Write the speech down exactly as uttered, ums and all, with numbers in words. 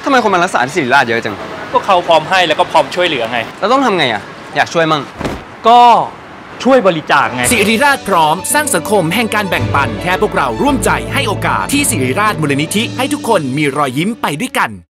ทำไมคนมารักษาที่ศิริราชเยอะจังพวกเขาพร้อมให้แล้วก็พร้อมช่วยเหลือไงแล้วต้องทำไงอ่ะอยากช่วยมั่งก็ช่วยบริจาคไงศิริราชพร้อมสร้างสังคมแห่งการแบ่งปันแค่พวกเราร่วมใจให้โอกาสที่ศิริราชมูลนิธิให้ทุกคนมีรอยยิ้มไปด้วยกัน